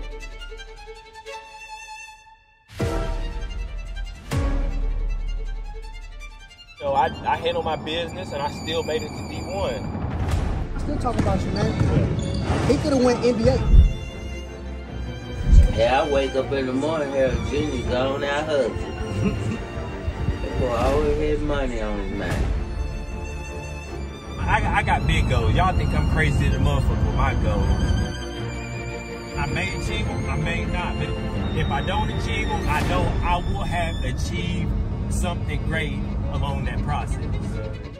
So I handled my business and I still made it to D1. I'm still talking about you, man. He could have went NBA. Yeah, I wake up in the morning, here, Junior's on out hustling. That boy always had money on his mind. I got big goals. Y'all think I'm crazy as a motherfucker with my goals. I may achieve them, I may not, but if I don't achieve them, I know I will have achieved something great along that process.